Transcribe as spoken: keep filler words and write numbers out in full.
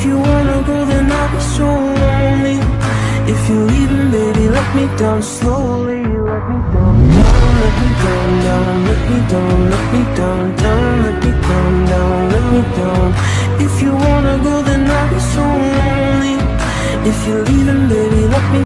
you wanna go, then I'll be so lonely. If you're leaving, baby, let me down slowly. Let me down, down, let me down, down, let me down, let me down, down, let me down, down, let me down. If you wanna go, then I'll be so lonely. If you're leaving, baby,